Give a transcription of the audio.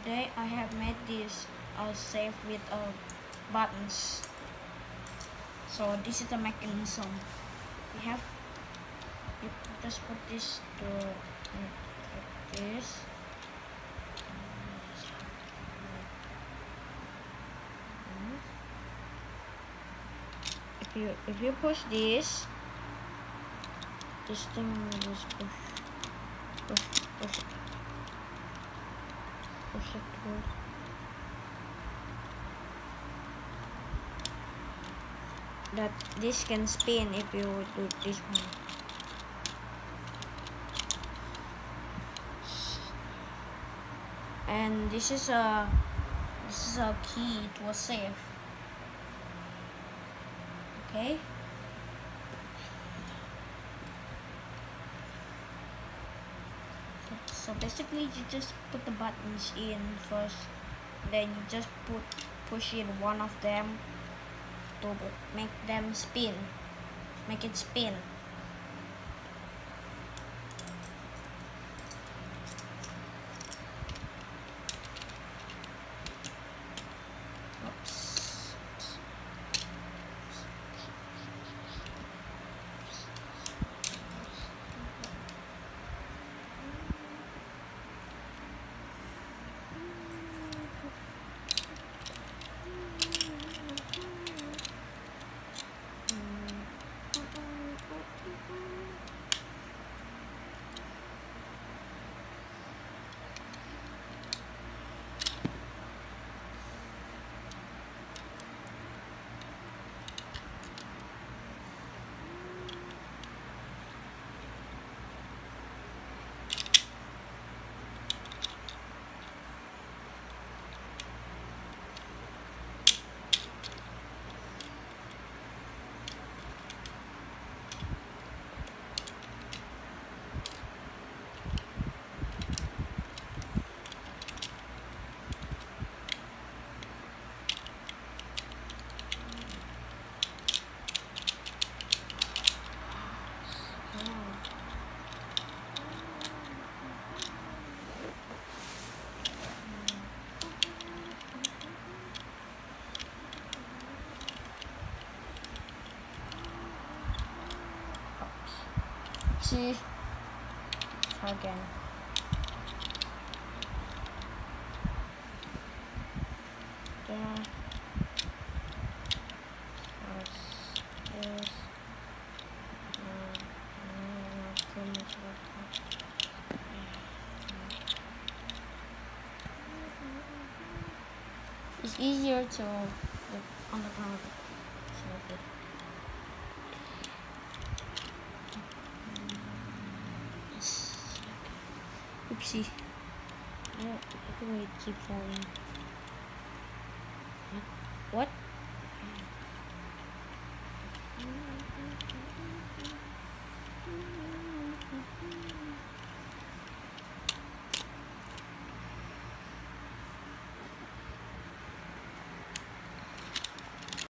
today I have made this safe with buttons. So this is the mechanism. We have, you just put this to like this. If you push this thing will just push it through. That this can spin if you do this one. And this is a key to a safe. Okay. So basically you just put the buttons in first, then you just push in one of them to make them spin, make it spin. Oops. See, again. There. Yes. It's easier to look on the ground. Oopsie. Oh, I can keep falling. What?